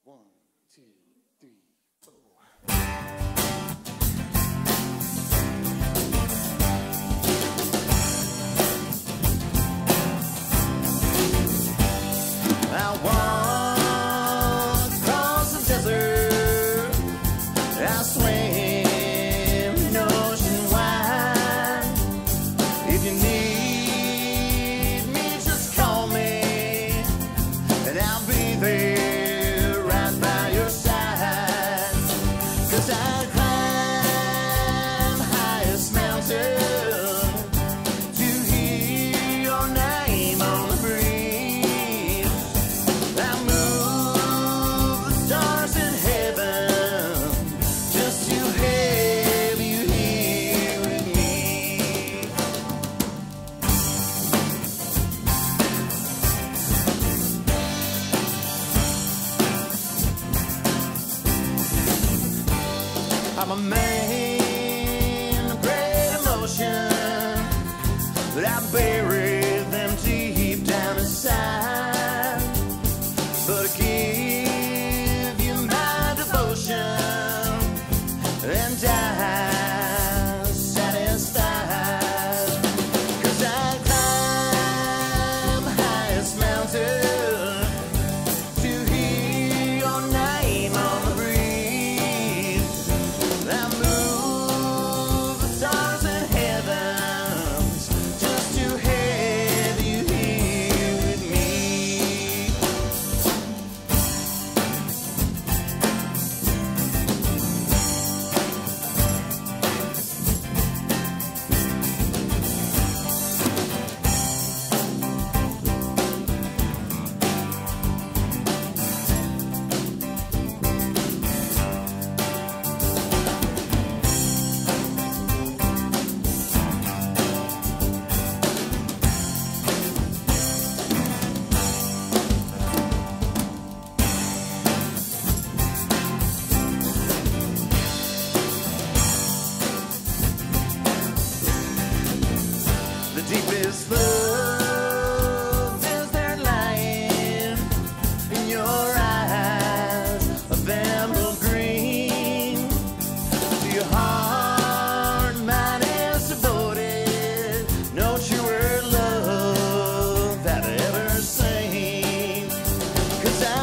1, 2, 3, 4. I walk across the desert, I swim an ocean wide. If you need me, just call me, and I'll be there right by your side. 'Cause I climb the highest mountain to hear your name on the breeze. I move the stars in heaven just to have you here with me. I'm a man of great emotion, but I bury them deep down inside. But I give you my devotion, and I'm satisfied. 'Cause I climb the highest mountain to hear your name on the breeze. I move the stars in heavens just to have you here with me. The deepest love is there lying in your eyes of emerald green. To your heart, mine is devoted. No truer love that I ever seen. 'Cause I